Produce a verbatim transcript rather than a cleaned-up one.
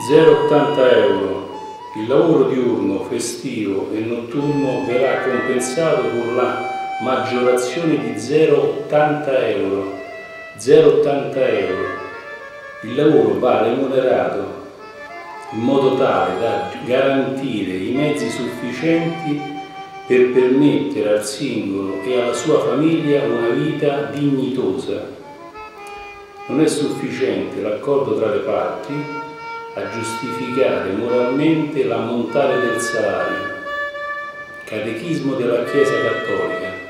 zero virgola ottanta euro. Il lavoro diurno, festivo e notturno verrà compensato con la maggiorazione di zero virgola ottanta euro. zero virgola ottanta euro. Il lavoro va remunerato in modo tale da garantire i mezzi sufficienti per permettere al singolo e alla sua famiglia una vita dignitosa. Non è sufficiente l'accordo tra le parti a giustificare moralmente l'ammontare del salario. Catechismo della Chiesa Cattolica.